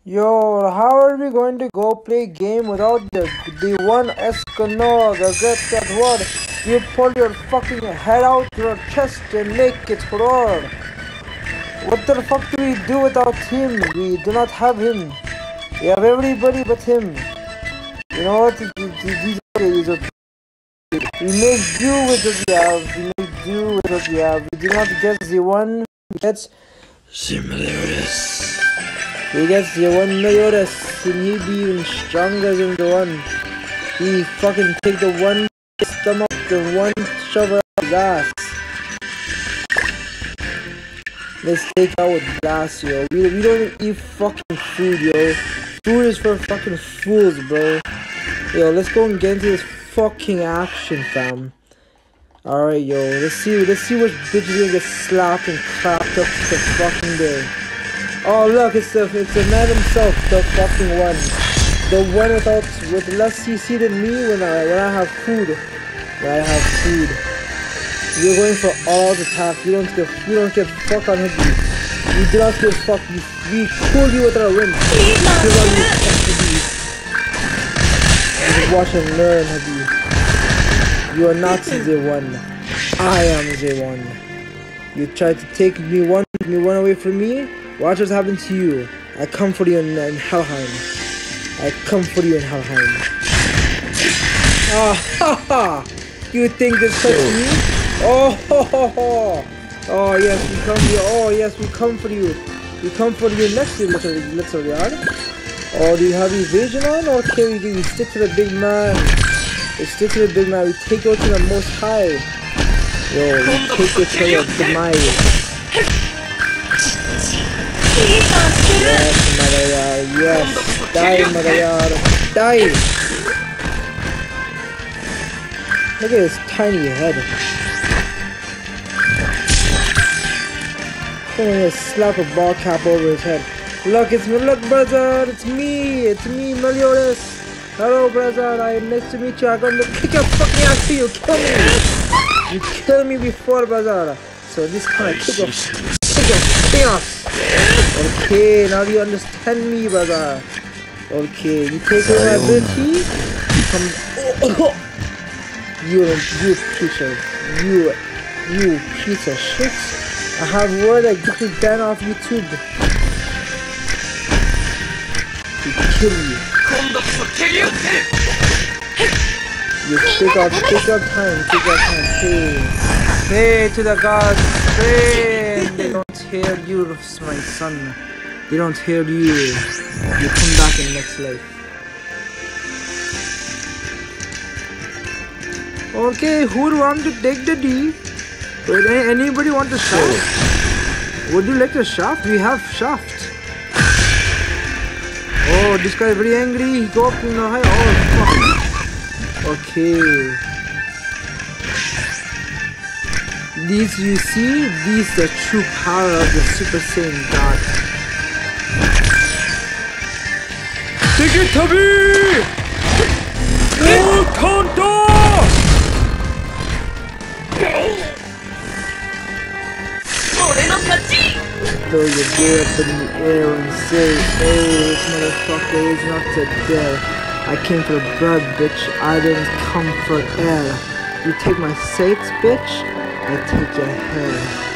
Yo, how are we going to go play game without the one Escanor, the get that word? You pull your fucking head out your chest and make it roar. What the fuck do we do without him? We do not have him. We have everybody but him. You know what? We make do with what we have. We make do with what we have. We do not get the one who gets similarities. He gets the one Meliodas, and he be even stronger than the one. He fucking take the one stomach, the one shovel out his ass. Let's take out with glass, yo. We don't eat fucking food, yo. Food is for fucking fools, bro. Yo, let's go and get into this fucking action, fam. Alright, yo, let's see which bitch is gonna get slapped and clapped up the fucking day. Oh look, it's the man himself, the fucking one. The one with less CC than me when I have food. You're going for all the attack. You don't give fuck on Hibby. You do not give fuck. We pull you with our win. You run you just watch and learn, Hibby. You are not the one. I am the one. You tried to take me one away from me. Watch what's happened to you. I come for you in Helheim. Ah ha ha! You think this hurts me? Oh ho ho ho! Oh yes, we come for you. Oh yes, we come for you. We come for you next year, little yard. Oh, do you have evasion on? Okay, we stick to the big man. We stick to the big man. We take you to the most high. Yo, we take you to your demise. Yes, Madayar, yes. Die, Madayar. Die! Look at his tiny head. I'm gonna slap a ball cap over his head. Look, brother, it's me, Meliodas. Hello, brother, nice to meet you. I'm gonna kick your fucking ass till you kill me. You killed me before, brother. So this kind of kick your ass. Okay, now you understand me, brother. Okay, you take away my ability. You piece of shit. I have word that gets you banned off YouTube. To kill you. You take our time. Pray to the gods. Pray. They don't hear you, my son. They don't hear you. You come back in the next life. Okay, who want to take the D? Wait, anybody want the shaft? Would you like the shaft? We have shaft. Oh, this guy is very angry. He go up in the high. Oh, fuck. Okay. These you see, these the true power of the Super Saiyan God. Take it, Tubby! Oh, Tonto! Throw your gear up in the air and say, "Hey, this motherfucker is not dead. I came for blood, bitch. I didn't come for air. You take my sights, bitch. I take your head."